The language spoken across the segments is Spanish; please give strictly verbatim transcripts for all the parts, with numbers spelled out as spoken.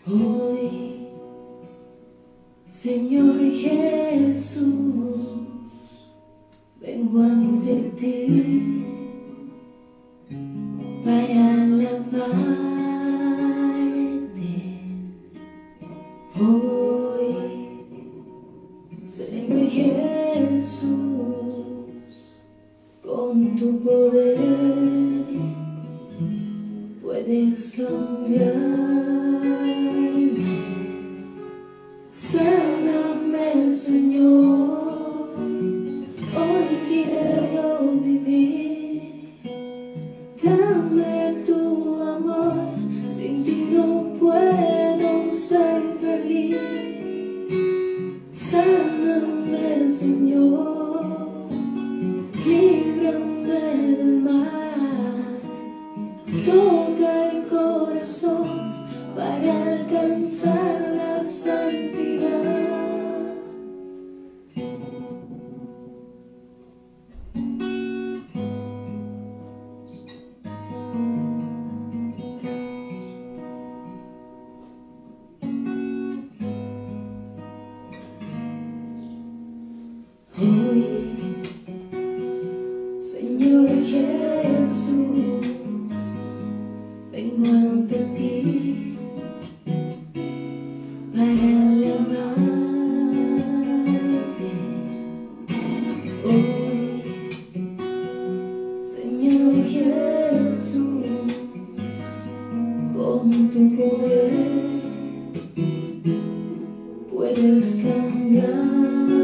Hoy, Señor Jesús, vengo ante ti para alabarte. Hoy, Señor Jesús, con tu poder puedes cambiarme. Sáname, Señor, hoy quiero vivir. Dame tu amor, sin ti no puedo ser feliz. Sáname, Señor, líbrame del mal. Toca el corazón para alcanzar la santidad. Hoy, Señor Jesús, vengo ante ti para alabarte. Hoy, Señor Jesús, con tu poder puedes cambiarme.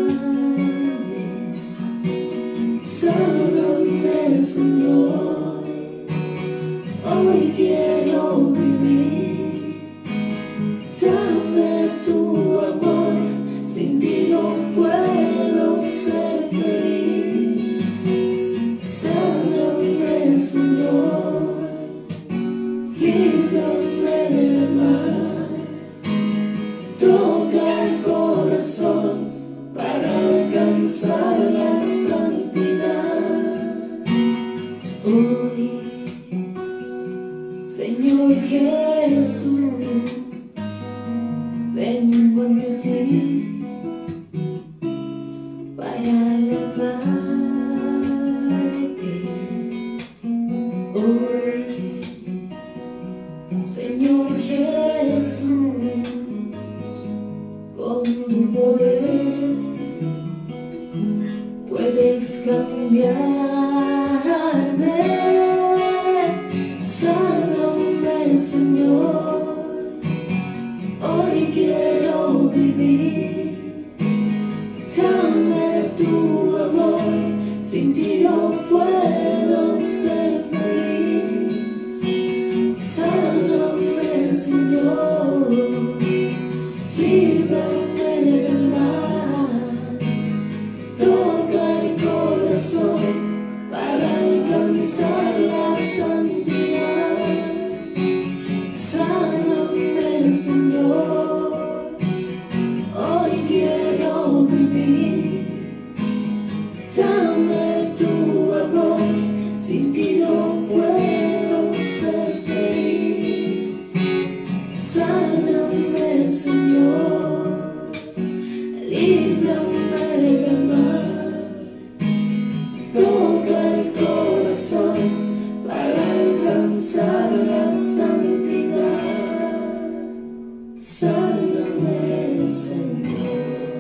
Sálvame, Señor, hoy quiero vivir. Dame tu amor, sin ti no puedo ser feliz. Sáname, Señor, líbrame del mal. Toca el corazón para alcanzar la santidad. Hoy, Señor Jesús, vengo ante ti para alabarte. Hoy, Señor Jesús, con tu poder puedes cambiarme. Sálvame, Señor, hoy quiero vivir. Dame tu amor, sin ti no puedo ser feliz. Sálvame, Señor, líbrame del mal. Toca el corazón para alcanzar la santidad. Sáname, Señor, hoy quiero vivir. Dame tu amor, sin ti no puedo ser feliz. Sáname, Señor, líbrame del mal. Toca el corazón para alcanzar la santidad. Sáname, Señor.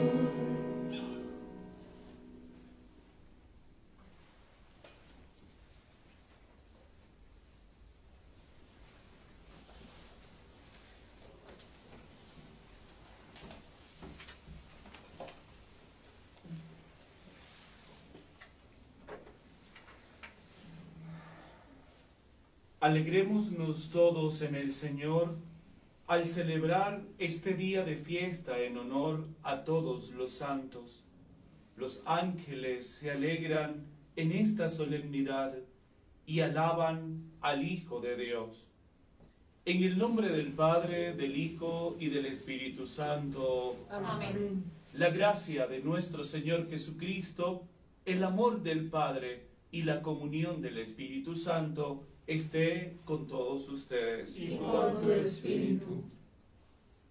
Alegrémonos todos en el Señor al celebrar este día de fiesta en honor a todos los santos. Los ángeles se alegran en esta solemnidad y alaban al Hijo de Dios. En el nombre del Padre, del Hijo y del Espíritu Santo. Amén. La gracia de nuestro Señor Jesucristo, el amor del Padre y la comunión del Espíritu Santo esté con todos ustedes. Y con tu espíritu.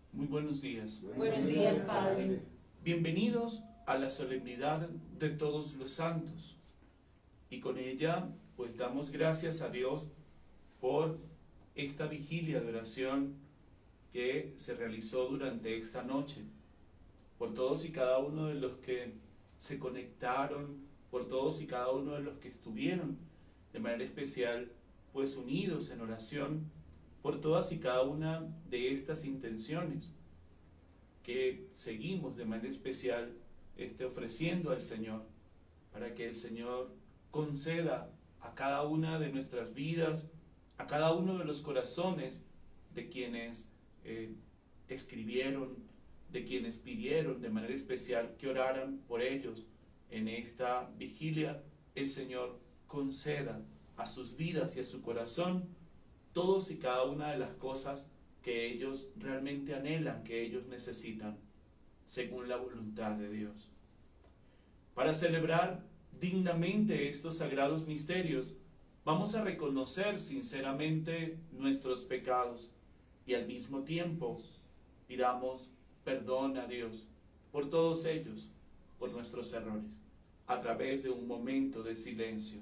Muy buenos días. Buenos días, Padre. Bienvenidos a la solemnidad de todos los santos. Y con ella, pues damos gracias a Dios por esta vigilia de oración que se realizó durante esta noche. Por todos y cada uno de los que se conectaron, por todos y cada uno de los que estuvieron de manera especial, pues unidos en oración, por todas y cada una de estas intenciones que seguimos de manera especial este, ofreciendo al Señor, para que el Señor conceda a cada una de nuestras vidas, a cada uno de los corazones de quienes eh, escribieron, de quienes pidieron de manera especial que oraran por ellos en esta vigilia, el Señor conceda a sus vidas y a su corazón todos y cada una de las cosas que ellos realmente anhelan, que ellos necesitan, según la voluntad de Dios. Para celebrar dignamente estos sagrados misterios, vamos a reconocer sinceramente nuestros pecados y al mismo tiempo pidamos perdón a Dios por todos ellos, por nuestros errores, a través de un momento de silencio.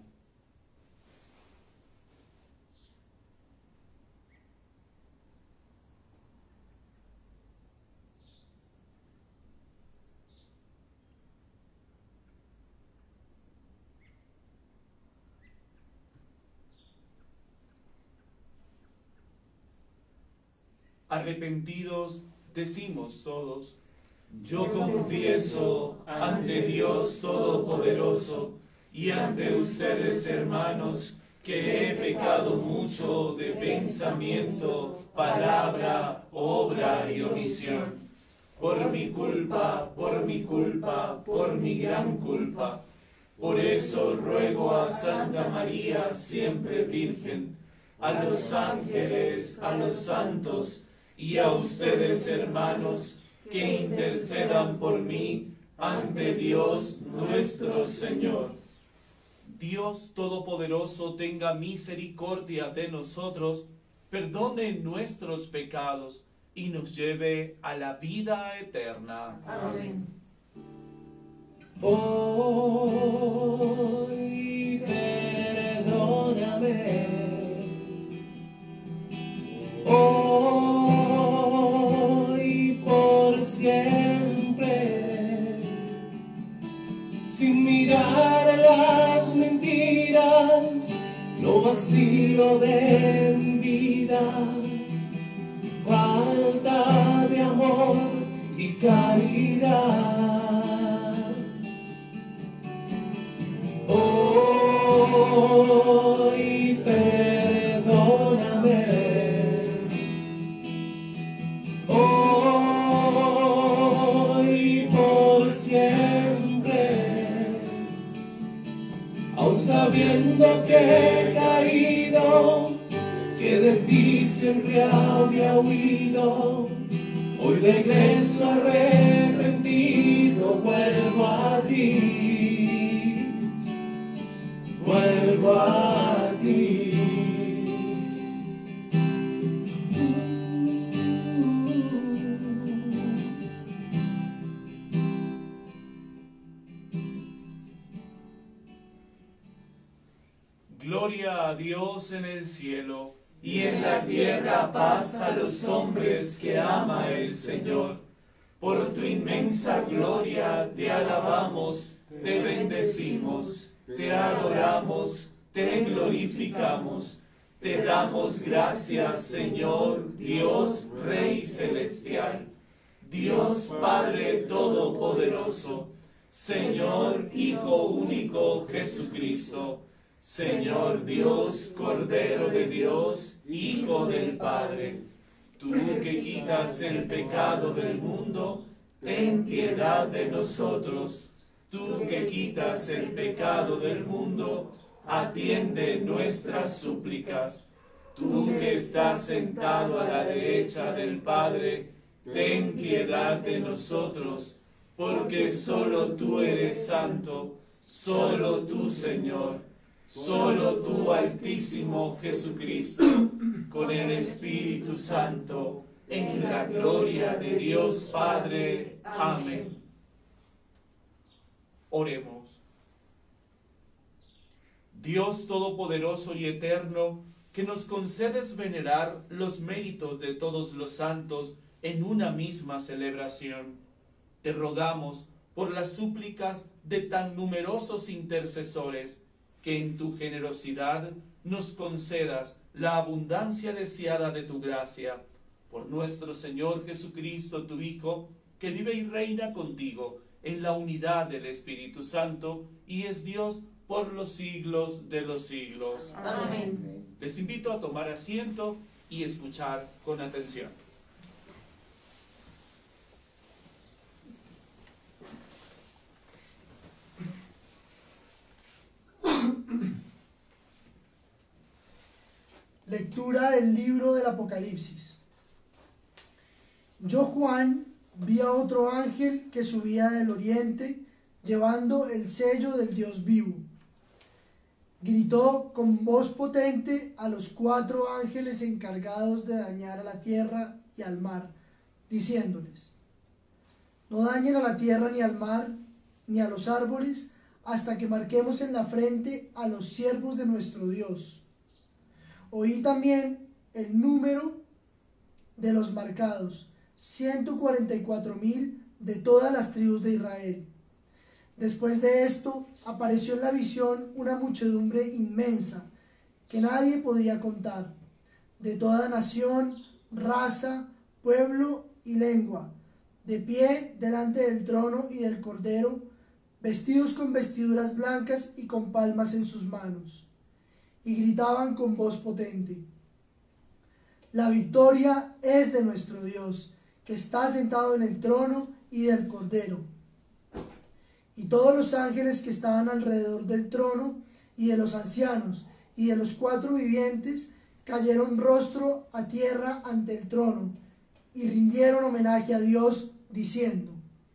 Arrepentidos decimos todos: yo confieso ante Dios Todopoderoso y ante ustedes, hermanos, que he pecado mucho de pensamiento, palabra, obra y omisión. Por mi culpa, por mi culpa, por mi gran culpa. Por eso ruego a Santa María, siempre Virgen, a los ángeles, a los santos, y a ustedes, hermanos, que intercedan por mí ante Dios nuestro Señor. Dios Todopoderoso tenga misericordia de nosotros, perdone nuestros pecados y nos lleve a la vida eterna. Amén. Hoy perdóname. Hoy por siempre, sin mirar las mentiras, lo vacío de mi vida, falta de amor y caridad. Hoy perdóname. Hoy por siempre, aun sabiendo que he caído, que de ti siempre había huido, hoy regreso arrepentido, vuelvo a ti, vuelvo a ti. Gloria a Dios en el cielo, y en la tierra paz a los hombres que ama el Señor. Por tu inmensa gloria te alabamos, te bendecimos, te adoramos, te glorificamos. Te damos gracias, Señor, Dios, Rey celestial, Dios Padre Todopoderoso, Señor Hijo único Jesucristo, Señor Dios, Cordero de Dios, Hijo del Padre. Tú que quitas el pecado del mundo, ten piedad de nosotros. Tú que quitas el pecado del mundo, atiende nuestras súplicas. Tú que estás sentado a la derecha del Padre, ten piedad de nosotros, porque solo tú eres santo, solo tú, Señor, solo tú, Altísimo Jesucristo, con el Espíritu Santo, en la gloria de Dios Padre. Amén. Oremos. Dios Todopoderoso y Eterno, que nos concedes venerar los méritos de todos los santos en una misma celebración, te rogamos por las súplicas de tan numerosos intercesores, que en tu generosidad nos concedas la abundancia deseada de tu gracia, por nuestro Señor Jesucristo, tu Hijo, que vive y reina contigo en la unidad del Espíritu Santo, y es Dios por los siglos de los siglos. Amén. Les invito a tomar asiento y escuchar con atención. Lectura del libro del Apocalipsis. Yo, Juan, vi a otro ángel que subía del oriente, llevando el sello del Dios vivo. Gritó con voz potente a los cuatro ángeles encargados de dañar a la tierra y al mar, diciéndoles: no dañen a la tierra ni al mar, ni a los árboles, hasta que marquemos en la frente a los siervos de nuestro Dios. Oí también el número de los marcados, ciento cuarenta y cuatro mil de todas las tribus de Israel. Después de esto, apareció en la visión una muchedumbre inmensa, que nadie podía contar, de toda nación, raza, pueblo y lengua, de pie delante del trono y del Cordero, vestidos con vestiduras blancas y con palmas en sus manos. Y gritaban con voz potente: la victoria es de nuestro Dios, que está sentado en el trono, y del Cordero. Y todos los ángeles que estaban alrededor del trono, y de los ancianos, y de los cuatro vivientes, cayeron rostro a tierra ante el trono, y rindieron homenaje a Dios, diciendo: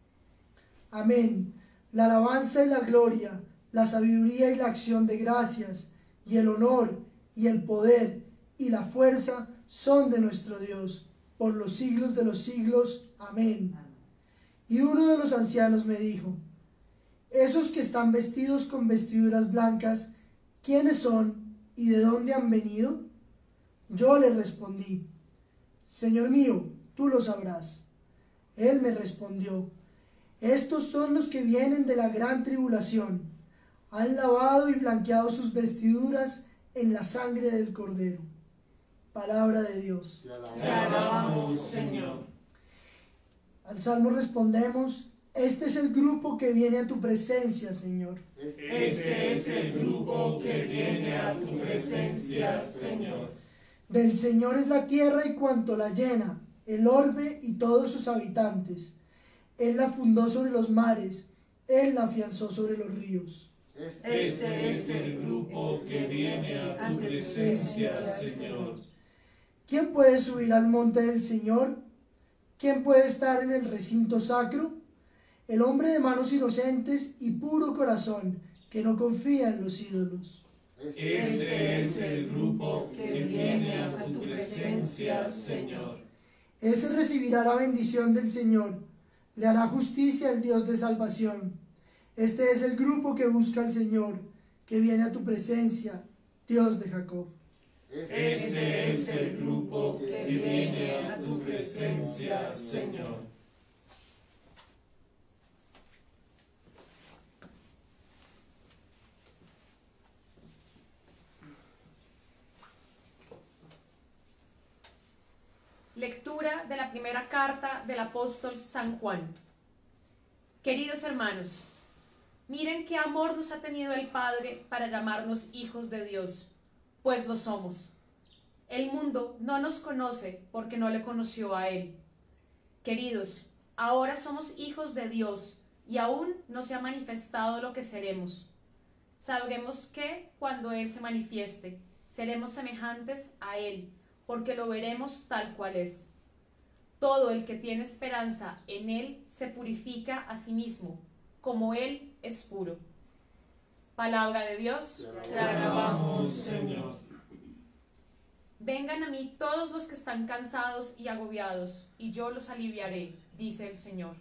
amén, la alabanza y la gloria, la sabiduría y la acción de gracias, y el honor, y el poder, y la fuerza son de nuestro Dios, por los siglos de los siglos. Amén. Y uno de los ancianos me dijo: esos que están vestidos con vestiduras blancas, ¿quiénes son y de dónde han venido? Yo le respondí: Señor mío, tú lo sabrás. Él me respondió: estos son los que vienen de la gran tribulación. Han lavado y blanqueado sus vestiduras en la sangre del Cordero. Palabra de Dios. Te alabamos, Señor. Al Salmo respondemos: este es el grupo que viene a tu presencia, Señor. Este es el grupo que viene a tu presencia, Señor. Del Señor es la tierra y cuanto la llena, el orbe y todos sus habitantes. Él la fundó sobre los mares, Él la afianzó sobre los ríos. Este es el grupo que viene a tu presencia, Señor. ¿Quién puede subir al monte del Señor? ¿Quién puede estar en el recinto sacro? El hombre de manos inocentes y puro corazón, que no confía en los ídolos. Este es el grupo que viene a tu presencia, Señor. Ese recibirá la bendición del Señor, le hará justicia el Dios de salvación. Este es el grupo que busca al Señor, que viene a tu presencia, Dios de Jacob. Este es el grupo que viene a tu presencia, Señor. Lectura de la primera carta del apóstol San Juan. Queridos hermanos, miren qué amor nos ha tenido el Padre para llamarnos hijos de Dios, pues lo somos. El mundo no nos conoce porque no le conoció a Él. Queridos, ahora somos hijos de Dios y aún no se ha manifestado lo que seremos. Sabremos que, cuando Él se manifieste, seremos semejantes a Él, porque lo veremos tal cual es. Todo el que tiene esperanza en Él se purifica a sí mismo, como Él es puro. Palabra de Dios. Te alabamos, Señor. Vengan a mí todos los que están cansados y agobiados, y yo los aliviaré, dice el Señor.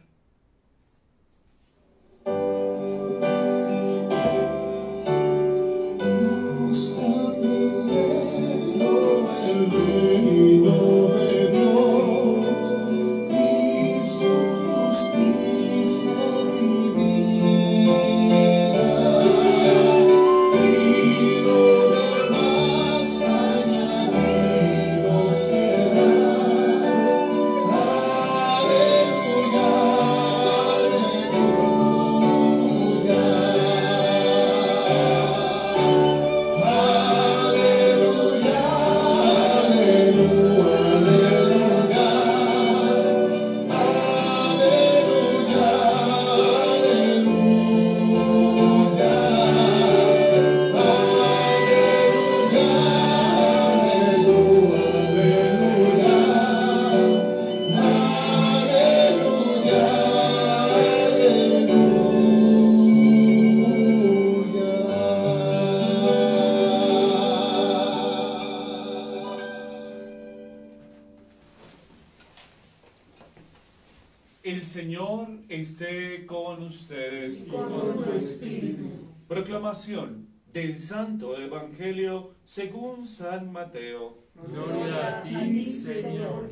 El Señor esté con ustedes. Y con tu espíritu. Proclamación del Santo Evangelio según San Mateo. Gloria a ti, Señor.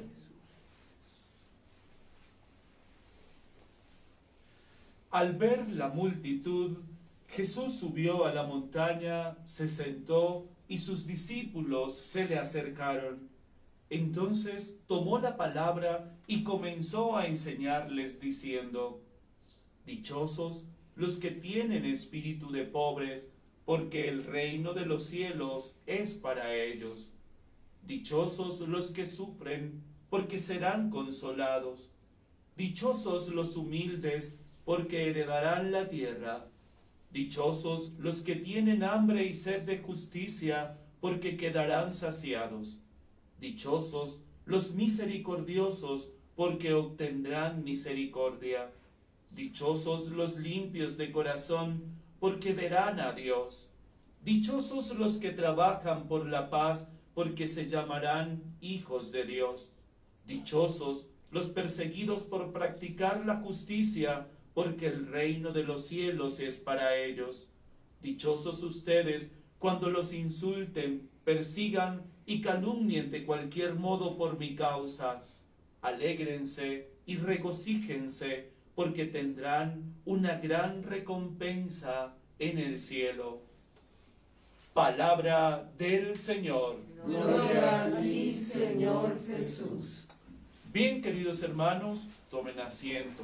Al ver la multitud, Jesús subió a la montaña, se sentó y sus discípulos se le acercaron. Entonces tomó la palabra y comenzó a enseñarles diciendo: Dichosos los que tienen espíritu de pobres, porque el reino de los cielos es para ellos. Dichosos los que sufren, porque serán consolados. Dichosos los humildes, porque heredarán la tierra. Dichosos los que tienen hambre y sed de justicia, porque quedarán saciados. Dichosos los misericordiosos, porque obtendrán misericordia. Dichosos los limpios de corazón, porque verán a Dios. Dichosos los que trabajan por la paz, porque se llamarán hijos de Dios. Dichosos los perseguidos por practicar la justicia, porque el reino de los cielos es para ellos. Dichosos ustedes cuando los insulten, persigan y calumnien de cualquier modo por mi causa. Alégrense y regocíjense, porque tendrán una gran recompensa en el cielo. Palabra del Señor. Gloria a ti, Señor Jesús. Bien, queridos hermanos, tomen asiento.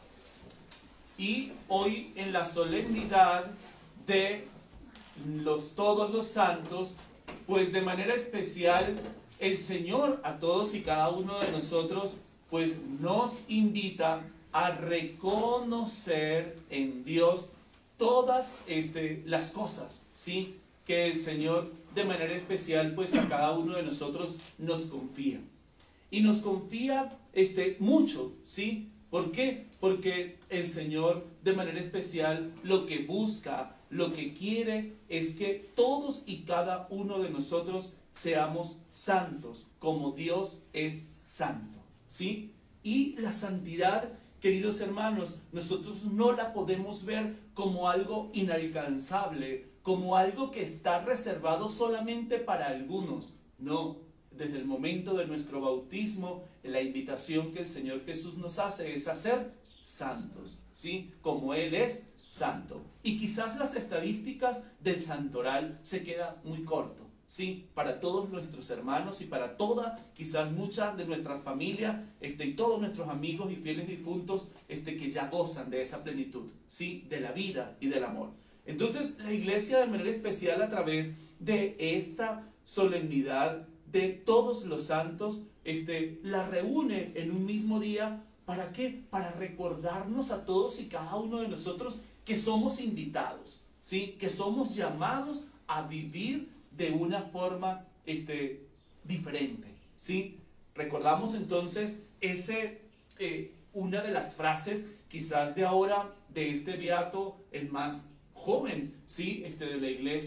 Y hoy, en la solemnidad de los todos los santos, pues de manera especial el Señor a todos y cada uno de nosotros pues nos invita a reconocer en Dios todas este, las cosas, ¿sí? Que el Señor de manera especial pues a cada uno de nosotros nos confía. Y nos confía este, mucho, ¿sí? ¿Por qué? Porque el Señor de manera especial lo que busca, lo que quiere es que todos y cada uno de nosotros seamos santos, como Dios es santo, ¿sí? Y la santidad, queridos hermanos, nosotros no la podemos ver como algo inalcanzable, como algo que está reservado solamente para algunos. No, desde el momento de nuestro bautismo, la invitación que el Señor Jesús nos hace es a ser santos, ¿sí? Como Él es santo. Y quizás las estadísticas del santoral se quedan muy corto, ¿sí? Para todos nuestros hermanos y para todas, quizás muchas de nuestras familias, este, y todos nuestros amigos y fieles difuntos este, que ya gozan de esa plenitud, ¿sí? De la vida y del amor. Entonces la Iglesia de manera especial a través de esta solemnidad de todos los santos, este, la reúne en un mismo día. ¿Para qué? Para recordarnos a todos y cada uno de nosotros que somos invitados, ¿sí? Que somos llamados a vivir de una forma este, diferente, ¿sí? Recordamos entonces ese, eh, una de las frases quizás de ahora de este beato, el más joven, ¿sí? Este, de la Iglesia,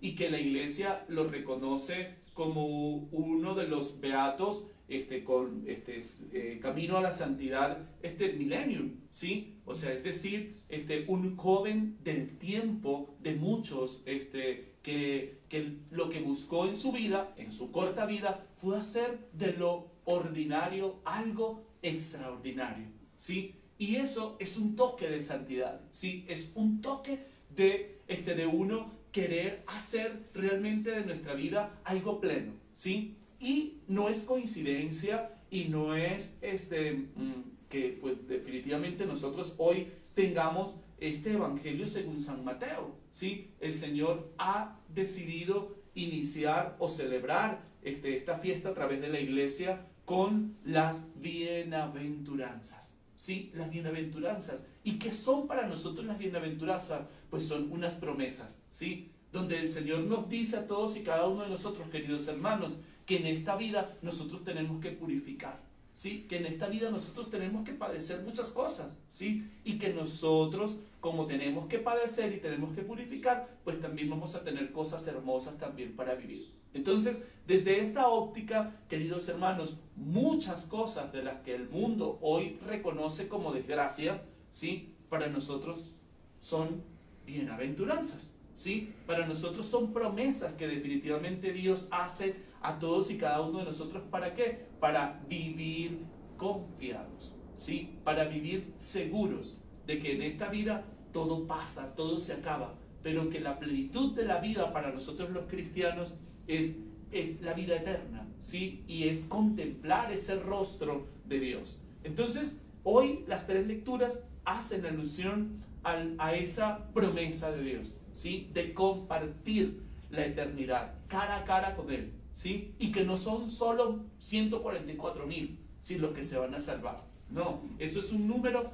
y que la iglesia lo reconoce como uno de los beatos este, con este, eh, camino a la santidad, este millennium, ¿sí? O sea, es decir, este, un joven del tiempo de muchos este, que, que lo que buscó en su vida, en su corta vida, fue hacer de lo ordinario algo extraordinario, ¿sí? Y eso es un toque de santidad, ¿sí? Es un toque de, este, de uno querer hacer realmente de nuestra vida algo pleno, ¿sí? Y no es coincidencia y no es este, que pues definitivamente nosotros hoy tengamos este evangelio según San Mateo, ¿sí? El Señor ha decidido iniciar o celebrar este, esta fiesta a través de la iglesia con las bienaventuranzas, ¿sí? Las bienaventuranzas. ¿Y qué son para nosotros las bienaventuranzas? Pues son unas promesas, ¿sí? Donde el Señor nos dice a todos y cada uno de nosotros, queridos hermanos, que en esta vida nosotros tenemos que purificar, ¿sí? Que en esta vida nosotros tenemos que padecer muchas cosas, ¿sí? Y que nosotros, como tenemos que padecer y tenemos que purificar, pues también vamos a tener cosas hermosas también para vivir. Entonces, desde esta óptica, queridos hermanos, muchas cosas de las que el mundo hoy reconoce como desgracia, ¿sí? Para nosotros son bienaventuranzas, ¿sí? Para nosotros son promesas que definitivamente Dios hace a todos y cada uno de nosotros. ¿Para qué? Para vivir confiados, ¿sí? Para vivir seguros de que en esta vida todo pasa, todo se acaba, pero que la plenitud de la vida para nosotros los cristianos es, es la vida eterna, ¿sí? Y es contemplar ese rostro de Dios. Entonces, hoy las tres lecturas hacen alusión al, a esa promesa de Dios, ¿sí? De compartir la eternidad cara a cara con Él, ¿sí? Y que no son solo ciento cuarenta y cuatro mil, ¿sí? Los que se van a salvar. No, eso es un número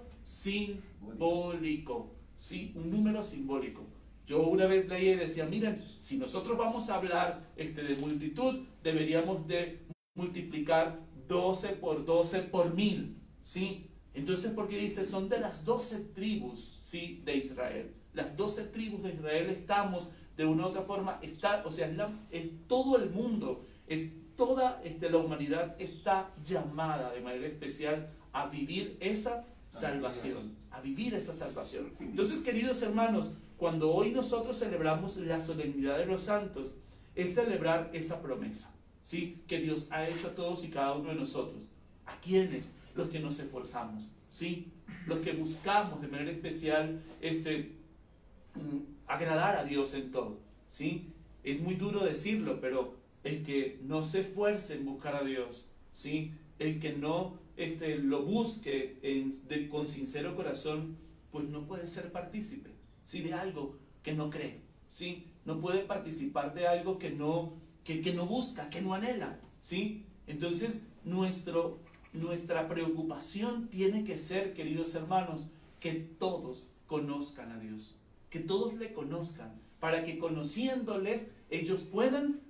simbólico, ¿sí? Un número simbólico. Yo una vez leí y decía, miren, si nosotros vamos a hablar este, de multitud, deberíamos de multiplicar doce por doce por mil, ¿sí? Entonces, porque dice, son de las doce tribus, ¿sí? De Israel. Las doce tribus de Israel estamos, de una u otra forma, está, o sea, es, la, es todo el mundo, es toda este, la humanidad está llamada de manera especial a vivir esa salvación, a vivir esa salvación. Entonces, queridos hermanos, cuando hoy nosotros celebramos la solemnidad de los santos, es celebrar esa promesa, ¿sí? Que Dios ha hecho a todos y cada uno de nosotros. ¿A quiénes? Los que nos esforzamos, ¿sí? Los que buscamos de manera especial este, agradar a Dios en todo, ¿sí? Es muy duro decirlo, pero el que no se esfuerce en buscar a Dios, ¿sí? El que no este, lo busque en, de, con sincero corazón, pues no puede ser partícipe, ¿sí? De algo que no cree, ¿sí? No puede participar de algo que no, que, que no busca, que no anhela, ¿sí? Entonces, nuestro, nuestra preocupación tiene que ser, queridos hermanos, que todos conozcan a Dios, que todos le conozcan, para que conociéndoles ellos puedan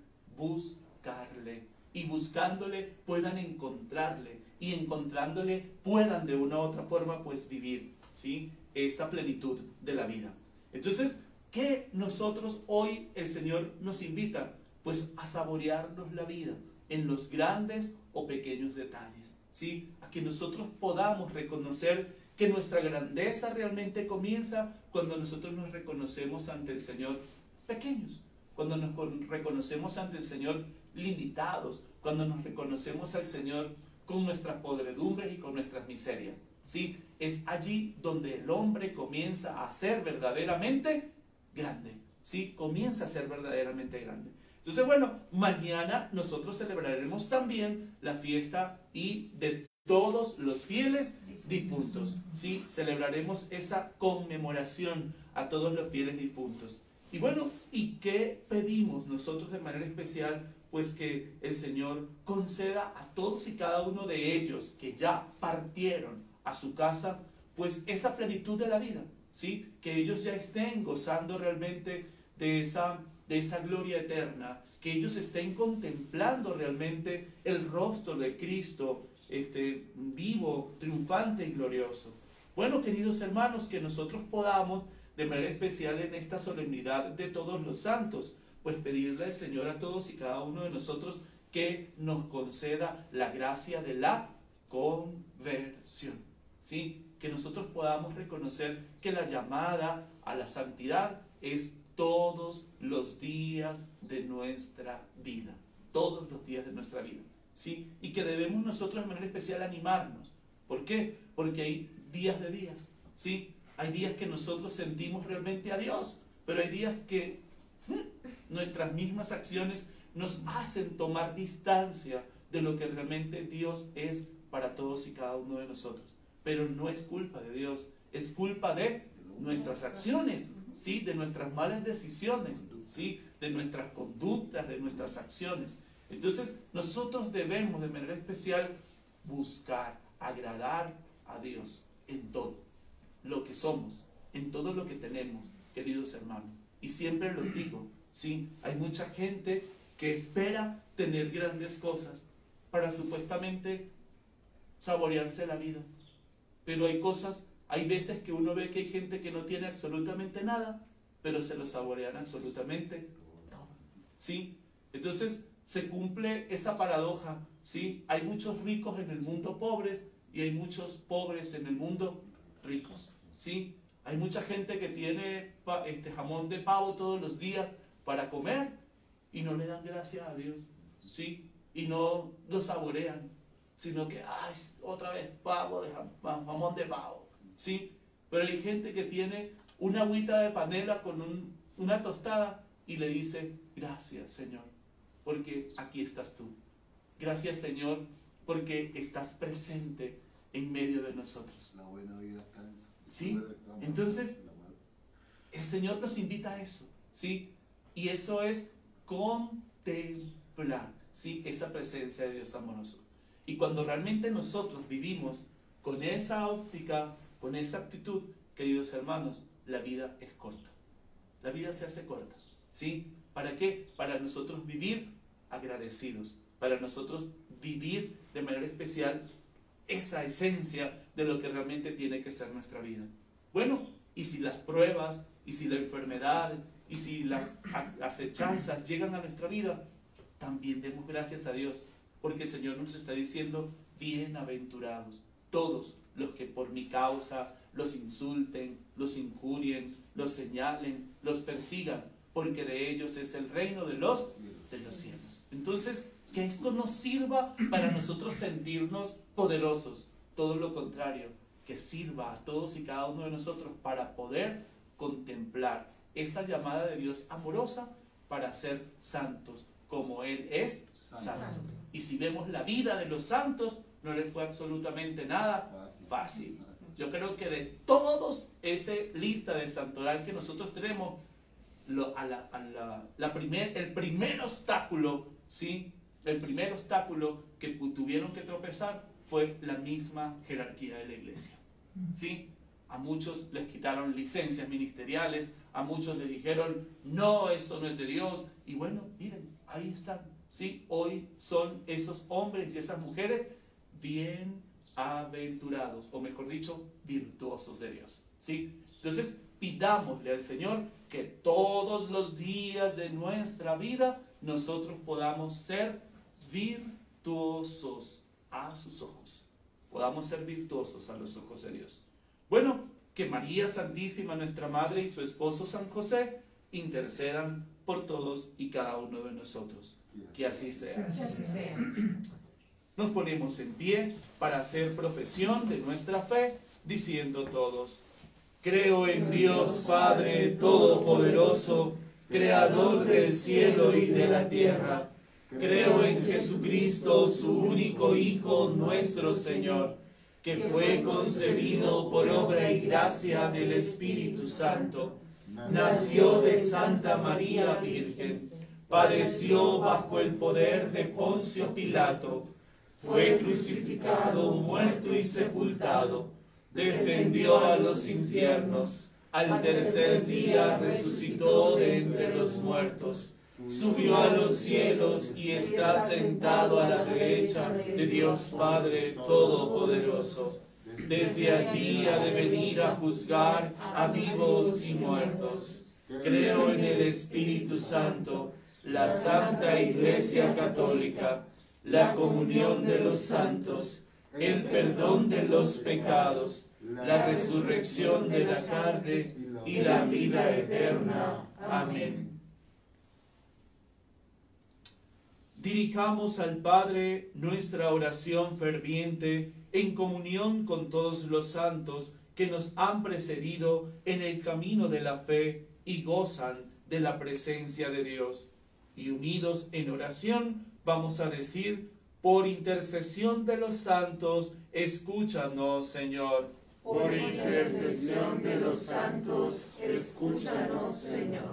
buscarle, y buscándole puedan encontrarle, y encontrándole puedan de una u otra forma pues vivir, ¿sí? Esa plenitud de la vida. Entonces, ¿qué nosotros hoy el Señor nos invita? Pues a saborearnos la vida en los grandes o pequeños detalles, ¿sí? A que nosotros podamos reconocer que nuestra grandeza realmente comienza cuando nosotros nos reconocemos ante el Señor pequeños, cuando nos reconocemos ante el Señor limitados, cuando nos reconocemos al Señor con nuestras podredumbres y con nuestras miserias, ¿sí? Es allí donde el hombre comienza a ser verdaderamente grande, ¿sí? Comienza a ser verdaderamente grande. Entonces, bueno, mañana nosotros celebraremos también la fiesta y de todos los fieles difuntos, ¿sí? Celebraremos esa conmemoración a todos los fieles difuntos. Y bueno, ¿y qué pedimos nosotros de manera especial? Pues que el Señor conceda a todos y cada uno de ellos que ya partieron a su casa, pues esa plenitud de la vida, ¿sí? Que ellos ya estén gozando realmente de esa, de esa gloria eterna, que ellos estén contemplando realmente el rostro de Cristo, este, vivo, triunfante y glorioso. Bueno, queridos hermanos, que nosotros podamos, de manera especial en esta solemnidad de todos los santos, pues pedirle al Señor a todos y cada uno de nosotros que nos conceda la gracia de la conversión, ¿sí? Que nosotros podamos reconocer que la llamada a la santidad es todos los días de nuestra vida, todos los días de nuestra vida, ¿sí? Y que debemos nosotros de manera especial animarnos. ¿Por qué? Porque hay días de días, ¿sí? Hay días que nosotros sentimos realmente a Dios, pero hay días que ¿hmm? nuestras mismas acciones nos hacen tomar distancia de lo que realmente Dios es para todos y cada uno de nosotros. Pero no es culpa de Dios, es culpa de nuestras acciones, ¿sí? De nuestras malas decisiones, ¿sí? De nuestras conductas, de nuestras acciones. Entonces nosotros debemos de manera especial buscar, agradar a Dios en todo lo que somos, en todo lo que tenemos, queridos hermanos. Y siempre lo digo, ¿sí? Hay mucha gente que espera tener grandes cosas para supuestamente saborearse la vida. Pero hay cosas, hay veces que uno ve que hay gente que no tiene absolutamente nada, pero se lo saborean absolutamente todo, ¿sí? Entonces se cumple esa paradoja, ¿sí? Hay muchos ricos en el mundo pobres y hay muchos pobres en el mundo ricos, ¿sí? Hay mucha gente que tiene este jamón de pavo todos los días para comer y no le dan gracias a Dios, ¿sí? Y no lo saborean, sino que, ay, otra vez pavo, de jamón de pavo, ¿sí? Pero hay gente que tiene una agüita de panela con un, una tostada y le dice, gracias, Señor, porque aquí estás tú. Gracias, Señor, porque estás presente en medio de nosotros. La buena vida cansa. ¿Sí? Entonces, el Señor nos invita a eso, ¿sí? Y eso es contemplar, ¿sí? Esa presencia de Dios amoroso. Y cuando realmente nosotros vivimos con esa óptica, con esa actitud, queridos hermanos, la vida es corta. La vida se hace corta, ¿sí? ¿Para qué? Para nosotros vivir agradecidos, para nosotros vivir de manera especial esa esencia de lo que realmente tiene que ser nuestra vida. Bueno, y si las pruebas, y si la enfermedad, y si las acechanzas llegan a nuestra vida, también demos gracias a Dios, porque el Señor nos está diciendo, bienaventurados todos los que por mi causa los insulten, los injurien, los señalen, los persigan, porque de ellos es el reino de los, de los cielos. Entonces, que esto nos sirva para nosotros sentirnos poderosos, todo lo contrario, que sirva a todos y cada uno de nosotros para poder contemplar esa llamada de Dios amorosa para ser santos, como Él es santo. santo. Y si vemos la vida de los santos, no les fue absolutamente nada fácil. Yo creo que de todos esa lista de santoral que nosotros tenemos, lo, a la, a la, la primer, el primer obstáculo, ¿sí? El primer obstáculo que tuvieron que tropezar fue la misma jerarquía de la iglesia, ¿sí? A muchos les quitaron licencias ministeriales, a muchos les dijeron, no, esto no es de Dios, y bueno, miren, ahí están, ¿sí? Hoy son esos hombres y esas mujeres bienaventurados, o mejor dicho, virtuosos de Dios, ¿sí? Entonces, pidámosle al Señor que todos los días de nuestra vida nosotros podamos ser virtuosos a sus ojos, podamos ser virtuosos a los ojos de Dios. Bueno, que María Santísima, nuestra Madre, y su esposo San José intercedan por todos y cada uno de nosotros. Que así sea. Que así sea. Nos ponemos en pie para hacer profesión de nuestra fe, diciendo todos: creo en Dios Padre Todopoderoso, Creador del cielo y de la tierra. Creo en Jesucristo, su único Hijo, nuestro Señor, que fue concebido por obra y gracia del Espíritu Santo. Nació de Santa María Virgen, padeció bajo el poder de Poncio Pilato, fue crucificado, muerto y sepultado, descendió a los infiernos, al tercer día resucitó de entre los muertos, subió a los cielos y está sentado a la derecha de Dios Padre Todopoderoso. Desde allí ha de venir a juzgar a vivos y muertos. Creo en el Espíritu Santo, la Santa Iglesia Católica, la comunión de los santos, el perdón de los pecados, la resurrección de la carne y la vida eterna. Amén. Dirijamos al Padre nuestra oración ferviente en comunión con todos los santos que nos han precedido en el camino de la fe y gozan de la presencia de Dios. Y unidos en oración vamos a decir: por intercesión de los santos, escúchanos, Señor. Por intercesión de los santos, escúchanos, Señor.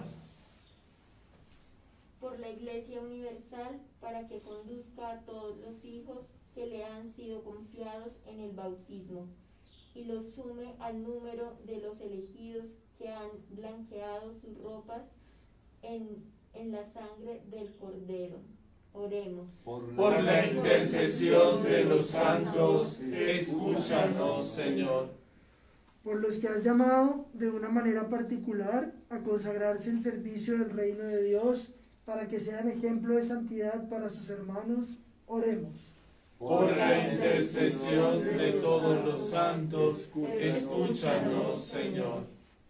Por la Iglesia Universal, para que conduzca a todos los hijos que le han sido confiados en el bautismo, y los sume al número de los elegidos que han blanqueado sus ropas en, en la sangre del Cordero. Oremos. Por la intercesión de los santos, escúchanos, Señor. Por los que has llamado de una manera particular a consagrarse el servicio del reino de Dios, para que sean ejemplo de santidad para sus hermanos, oremos. Por la intercesión de todos los santos, escúchanos, Señor.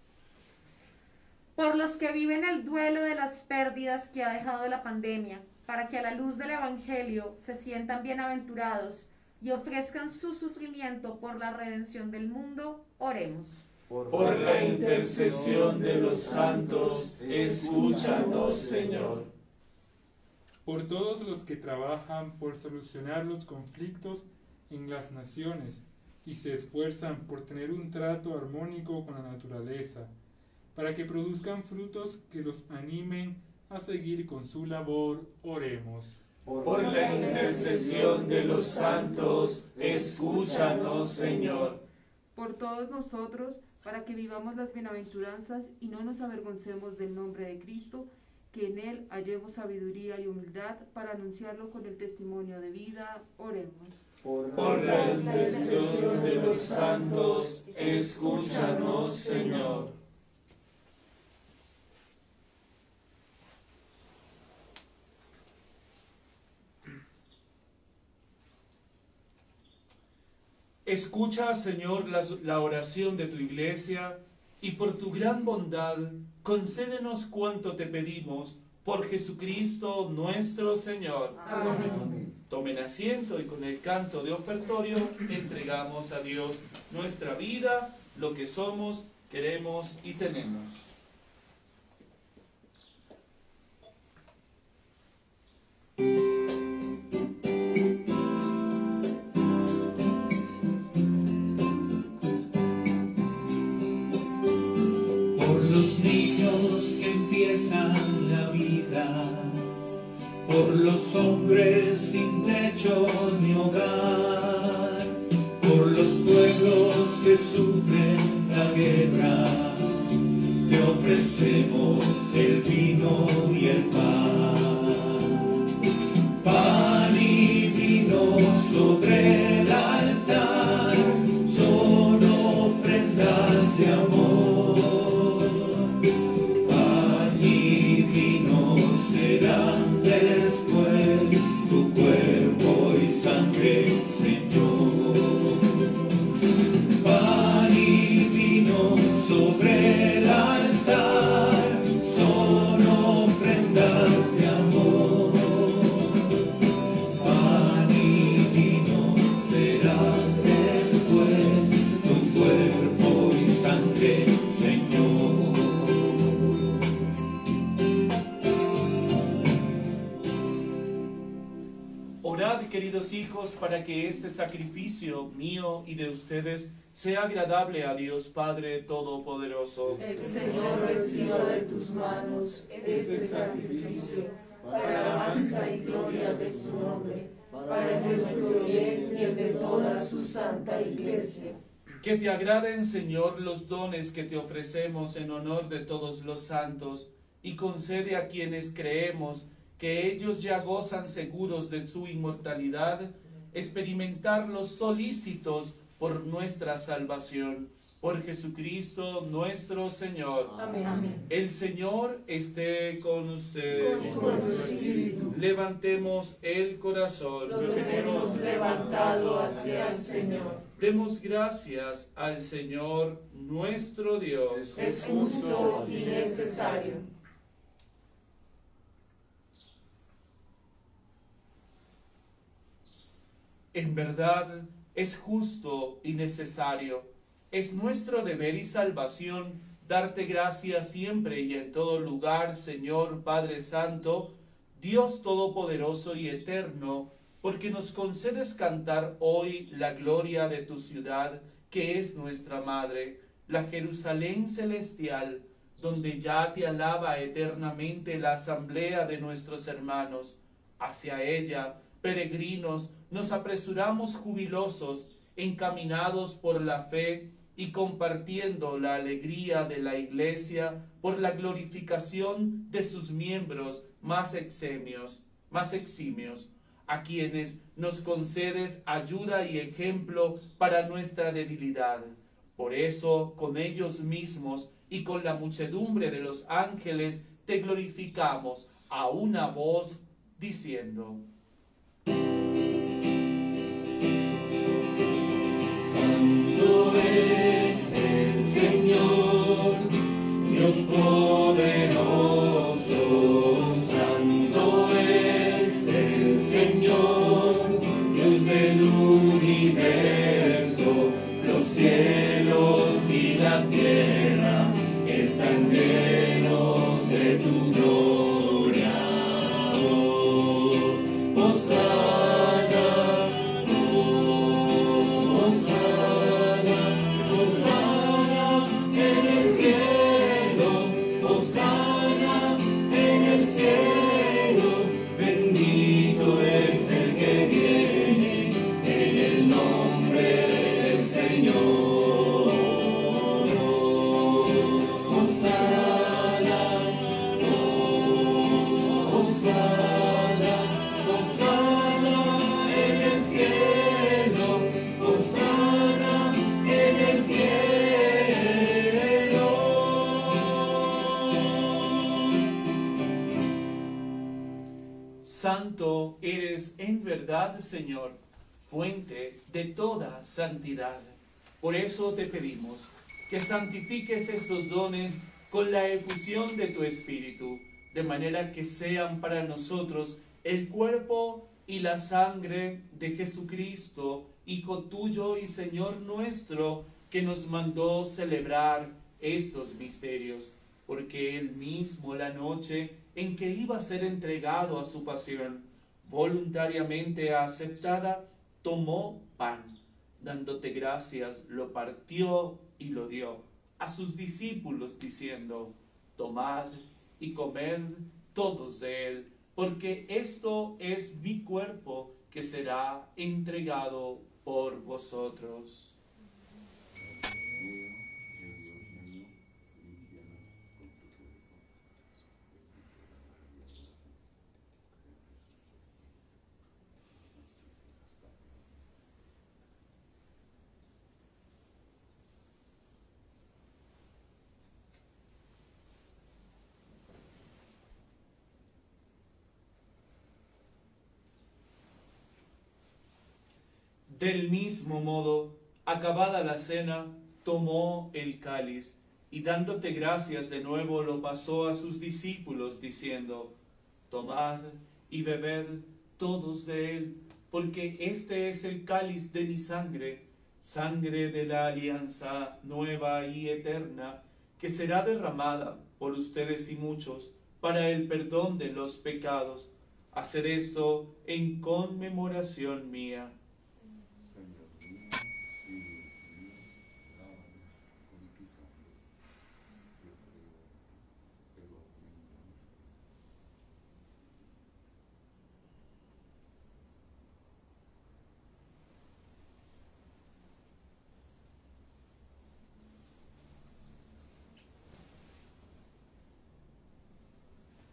Por los que viven el duelo de las pérdidas que ha dejado la pandemia, para que a la luz del Evangelio se sientan bienaventurados y ofrezcan su sufrimiento por la redención del mundo, oremos. Por la intercesión de los santos, escúchanos, Señor. Por todos los que trabajan por solucionar los conflictos en las naciones y se esfuerzan por tener un trato armónico con la naturaleza, para que produzcan frutos que los animen a seguir con su labor, oremos. Por la intercesión de los santos, escúchanos, Señor. Por todos nosotros, para que vivamos las bienaventuranzas y no nos avergoncemos del nombre de Cristo, que en Él hallemos sabiduría y humildad para anunciarlo con el testimonio de vida, oremos. Por la intercesión de los santos, escúchanos, Señor. Escucha, Señor, la, la oración de tu iglesia, y por tu gran bondad, concédenos cuanto te pedimos, por Jesucristo nuestro Señor. Amén. Tomen asiento y con el canto de ofertorio entregamos a Dios nuestra vida, lo que somos, queremos y tenemos. Los niños que empiezan la vida, por los hombres sin techo ni hogar, por los pueblos que sufren la guerra, te ofrecemos el vino y el pan. Pan y vino sobre el altar son ofrendas de amor. Serán después tu cuerpo y sangre, Señor. Pan y vino sobre el altar son ofrendas de amor. Pan y vino serán después tu cuerpo y sangre, Señor. Orad, queridos hijos, para que este sacrificio mío y de ustedes sea agradable a Dios Padre Todopoderoso. El Señor reciba de tus manos este sacrificio para alabanza y gloria de su nombre, para nuestro bien y el de toda su santa Iglesia. Que te agraden, Señor, los dones que te ofrecemos en honor de todos los santos, y concede a quienes creemos que ellos ya gozan seguros de su inmortalidad, experimentarlos solícitos por nuestra salvación. Por Jesucristo nuestro Señor. Amén. El Señor esté con ustedes. Con tu espíritu. Levantemos el corazón. Lo tenemos levantado hacia el Señor. Demos gracias al Señor nuestro Dios. Es justo y necesario. En verdad, es justo y necesario. Es nuestro deber y salvación darte gracias siempre y en todo lugar, Señor Padre Santo, Dios Todopoderoso y Eterno, porque nos concedes cantar hoy la gloria de tu ciudad, que es nuestra Madre, la Jerusalén celestial, donde ya te alaba eternamente la asamblea de nuestros hermanos. Hacia ella, peregrinos, nos apresuramos jubilosos, encaminados por la fe y compartiendo la alegría de la Iglesia por la glorificación de sus miembros más eximios, más eximios, a quienes nos concedes ayuda y ejemplo para nuestra debilidad. Por eso, con ellos mismos y con la muchedumbre de los ángeles, te glorificamos a una voz, diciendo: Santo es el Señor, Dios poderoso. Santo es el Señor, Dios del universo. Los cielos y la tierra están llenos de tu gloria. Oh, Hosana, oh, Hosana, Hosana en el cielo, Hosana en el cielo. Bendito es el que viene en el nombre del Señor. Hosana, oh, Hosana, Hosana en el cielo, Hosana en el cielo. Santo eres en verdad, Señor, fuente de toda santidad. Por eso te pedimos que santifiques estos dones con la efusión de tu Espíritu, de manera que sean para nosotros el cuerpo y la sangre de Jesucristo, Hijo tuyo y Señor nuestro, que nos mandó celebrar estos misterios, porque él mismo, la noche en que iba a ser entregado a su pasión, voluntariamente aceptada, tomó pan, dándote gracias, lo partió y lo dio a sus discípulos, diciendo: tomad y comed todos de él, porque esto es mi cuerpo que será entregado por vosotros. Del mismo modo, acabada la cena, tomó el cáliz, y dándote gracias de nuevo lo pasó a sus discípulos, diciendo: tomad y bebed todos de él, porque este es el cáliz de mi sangre, sangre de la alianza nueva y eterna, que será derramada por ustedes y muchos para el perdón de los pecados. Haced esto en conmemoración mía.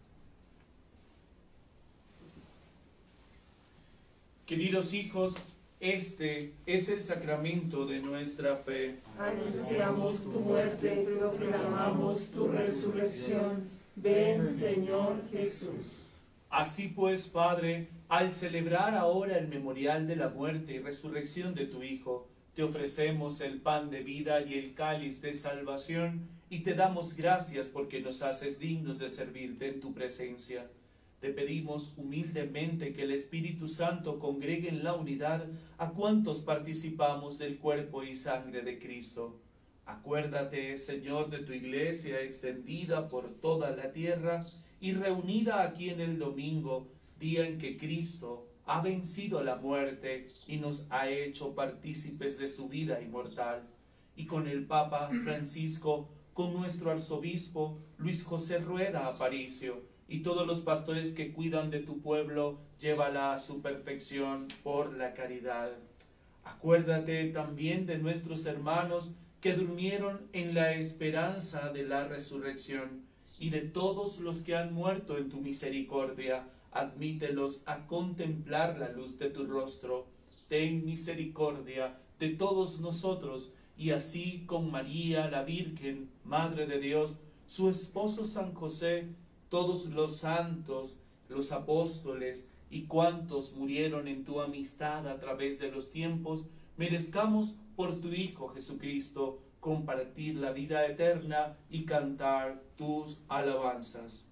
Queridos hijos, Este es el sacramento de nuestra fe. Anunciamos tu muerte, proclamamos tu resurrección. Ven, Señor Jesús. Así pues, Padre, al celebrar ahora el memorial de la muerte y resurrección de tu Hijo, te ofrecemos el pan de vida y el cáliz de salvación, y te damos gracias porque nos haces dignos de servirte en tu presencia. Te pedimos humildemente que el Espíritu Santo congregue en la unidad a cuantos participamos del cuerpo y sangre de Cristo. Acuérdate, Señor, de tu iglesia extendida por toda la tierra y reunida aquí en el domingo, día en que Cristo ha vencido la muerte y nos ha hecho partícipes de su vida inmortal. Y con el Papa Francisco, con nuestro arzobispo Luis José Rueda Aparicio, y todos los pastores que cuidan de tu pueblo, llévala a su perfección por la caridad. Acuérdate también de nuestros hermanos que durmieron en la esperanza de la resurrección, y de todos los que han muerto en tu misericordia. Admítelos a contemplar la luz de tu rostro. Ten misericordia de todos nosotros, y así con María, la Virgen, Madre de Dios, su esposo San José, todos los santos, los apóstoles y cuantos murieron en tu amistad a través de los tiempos, merezcamos por tu Hijo Jesucristo compartir la vida eterna y cantar tus alabanzas.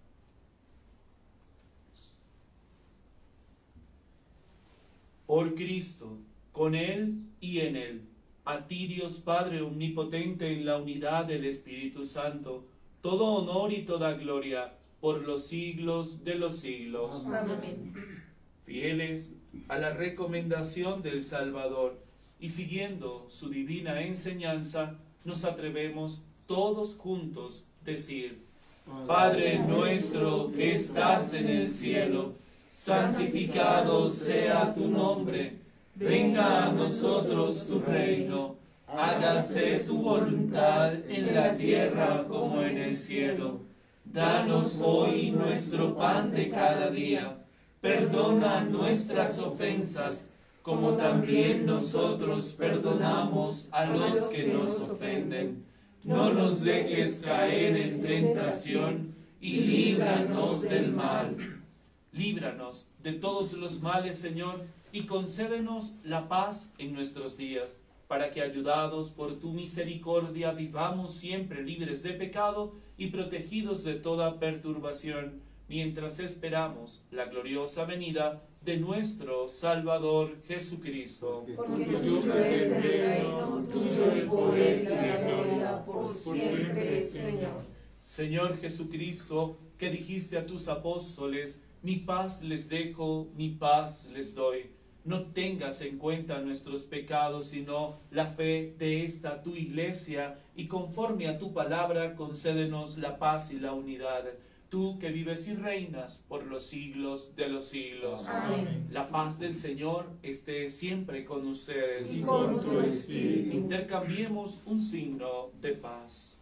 Por Cristo, con Él y en Él, a ti Dios Padre omnipotente en la unidad del Espíritu Santo, todo honor y toda gloria por los siglos de los siglos. Amén. Fieles a la recomendación del Salvador y siguiendo su divina enseñanza, nos atrevemos todos juntos decir: Padre nuestro que estás en el cielo, santificado sea tu nombre. Venga a nosotros tu reino. Hágase tu voluntad en la tierra como en el cielo. Danos hoy nuestro pan de cada día. Perdona nuestras ofensas, como también nosotros perdonamos a los que nos ofenden. No nos dejes caer en tentación y líbranos del mal. Líbranos de todos los males, Señor, y concédenos la paz en nuestros días, para que, ayudados por tu misericordia, vivamos siempre libres de pecado y protegidos de toda perturbación, mientras esperamos la gloriosa venida de nuestro Salvador Jesucristo. Porque tuyo es el reino, tuyo el poder y la gloria por siempre, Señor. Señor Jesucristo, que dijiste a tus apóstoles: mi paz les dejo, mi paz les doy. No tengas en cuenta nuestros pecados, sino la fe de esta tu iglesia, y conforme a tu palabra concédenos la paz y la unidad. Tú que vives y reinas por los siglos de los siglos. Amén. La paz del Señor esté siempre con ustedes. Y con tu espíritu. Intercambiemos un signo de paz.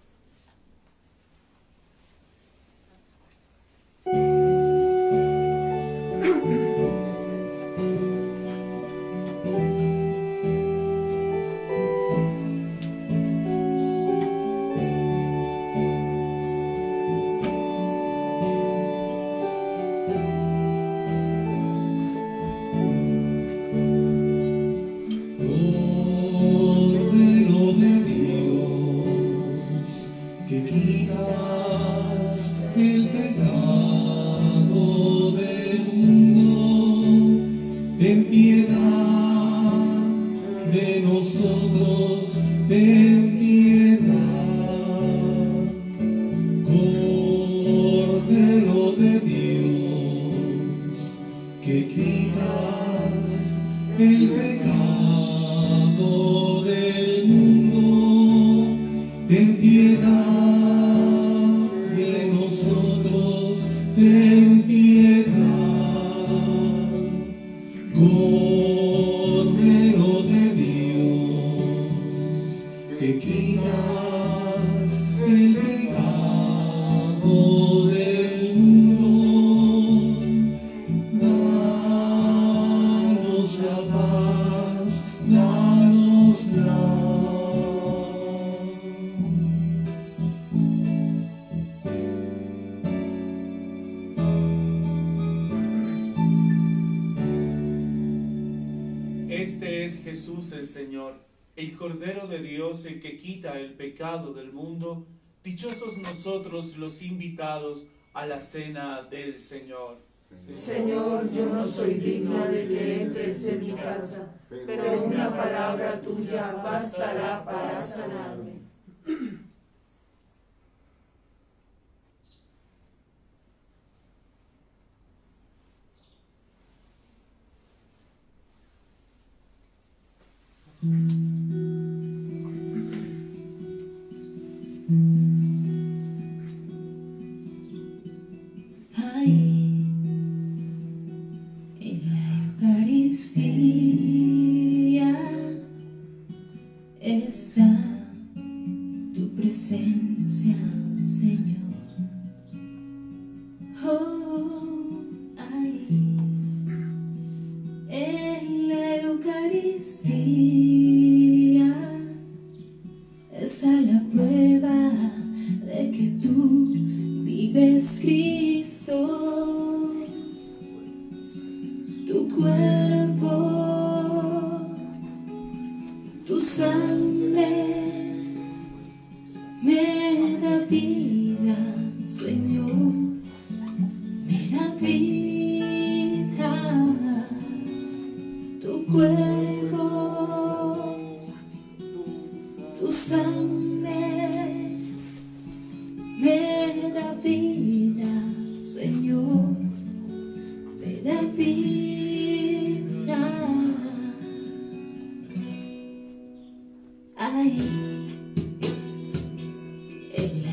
Este es Jesús el Señor, el Cordero de Dios, el que quita el pecado del mundo. Dichosos nosotros los invitados a la cena del Señor. Señor, yo no soy digna de que entres en mi casa, pero una palabra tuya bastará para sanarme. Ahí en la Eucaristía está tu presencia, Señor. Oh, ahí en la Eucaristía está la prueba de que tú vives, Cristo. Tu cuerpo, tu sangre me da vida, Señor, me da vida. Tu cuerpo, tu sangre me da vida, Señor, me da vida. Ahí en la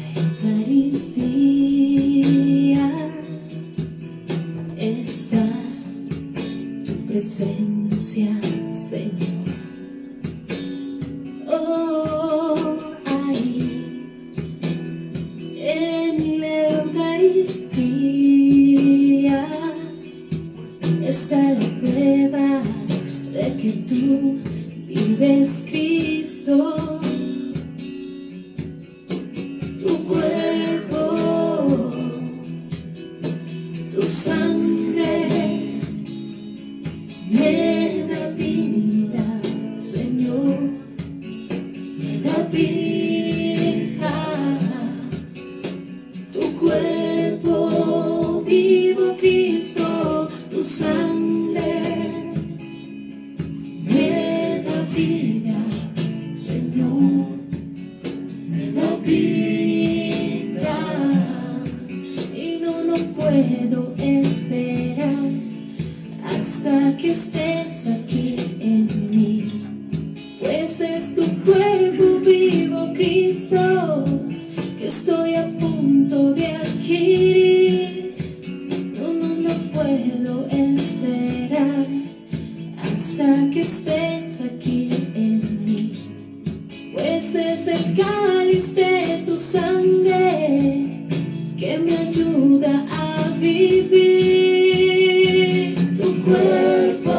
Eucaristía está tu presencia, Señor. Oh, ahí en la Eucaristía está la prueba de que tú vives, Cristo. Tu cuerpo, tu sangre me da vida, Señor, me da vida. Tu cuerpo vivo, Cristo, tu sangre me da vida, Señor, me da vida. Y no, no puedo esperar hasta que estés aquí en mí, pues es tu cuerpo vivo, Cristo, que estoy a punto de adquirir. No, no, no puedo esperar hasta que estés aquí en mí, pues es el cáliz de tu sangre que me ayuda a vivir. Tu cuerpo,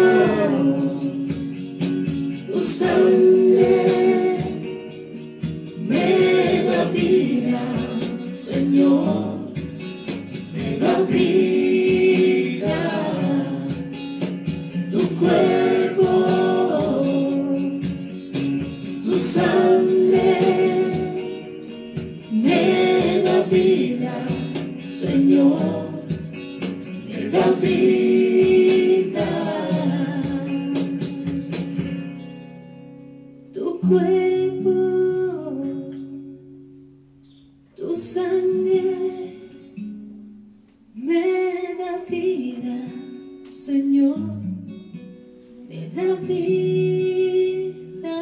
tu sangre me da vida, Señor, me da vida. Tu cuerpo, tu sangre me da vida, Señor, me da vida. Tu cuerpo, tu sangre me da vida, Señor, me da vida.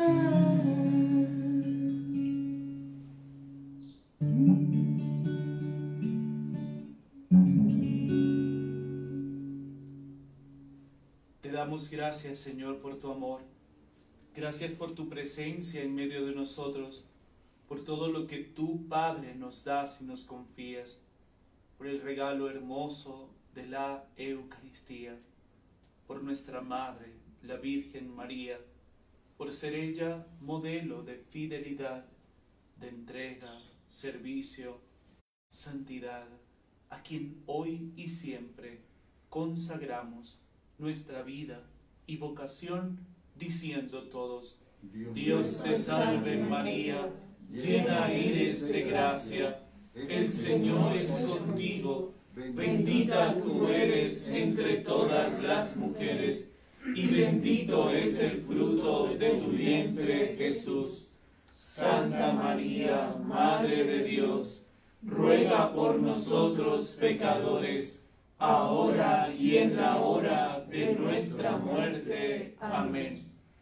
Te damos gracias, Señor, por tu amor. Gracias por tu presencia en medio de nosotros, por todo lo que tú, Padre, nos das y nos confías, por el regalo hermoso de la Eucaristía, por nuestra Madre, la Virgen María, por ser ella modelo de fidelidad, de entrega, servicio, santidad, a quien hoy y siempre consagramos nuestra vida y vocación, diciendo todos: Dios te salve María, llena eres de gracia, el Señor es contigo, bendita tú eres entre todas las mujeres, y bendito es el fruto de tu vientre, Jesús. Santa María, Madre de Dios, ruega por nosotros pecadores, ahora y en la hora de nuestra muerte. Amén.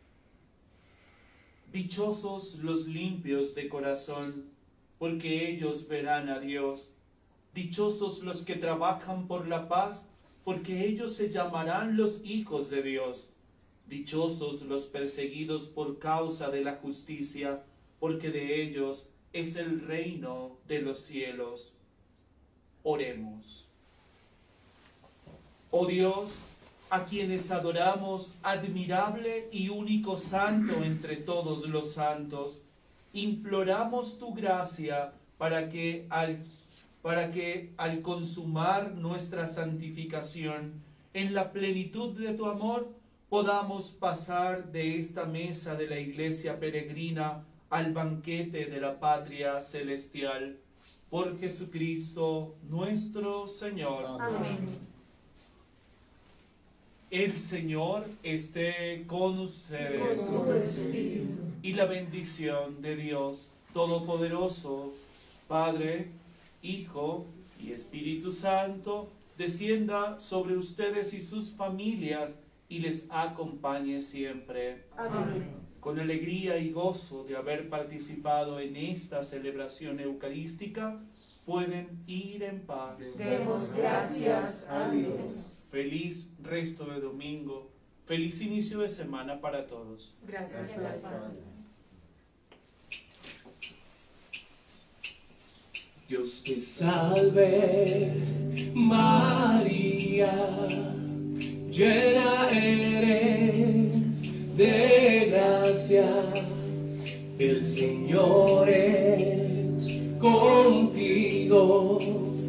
Dichosos los limpios de corazón, porque ellos verán a Dios. Dichosos los que trabajan por la paz, porque ellos se llamarán los hijos de Dios. Dichosos los perseguidos por causa de la justicia, porque de ellos es el reino de los cielos. Oremos. Oh Dios, a quienes adoramos, admirable y único santo entre todos los santos, imploramos tu gracia para que al, para que al consumar nuestra santificación en la plenitud de tu amor, podamos pasar de esta mesa de la iglesia peregrina al banquete de la patria celestial. Por Jesucristo nuestro Señor. Amén. El Señor esté con ustedes. Con tu espíritu. Y la bendición de Dios Todopoderoso, Padre, Hijo y Espíritu Santo, descienda sobre ustedes y sus familias y les acompañe siempre. Amén. Con alegría y gozo de haber participado en esta celebración eucarística, pueden ir en paz. Demos gracias a Dios. Feliz resto de domingo, feliz inicio de semana para todos. Gracias, Padre. Dios te salve, María, llena eres de gracia, el Señor es contigo,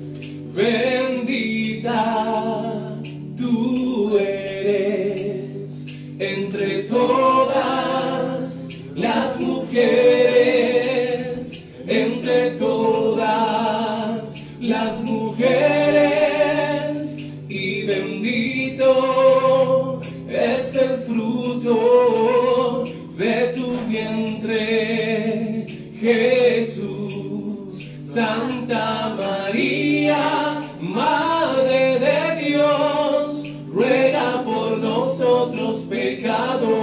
bendita tú eres entre todas las mujeres, entre todas las mujeres, y bendito es el fruto de tu vientre, Jesús. Santa María, Madre de Dios, ruega por nosotros pecadores,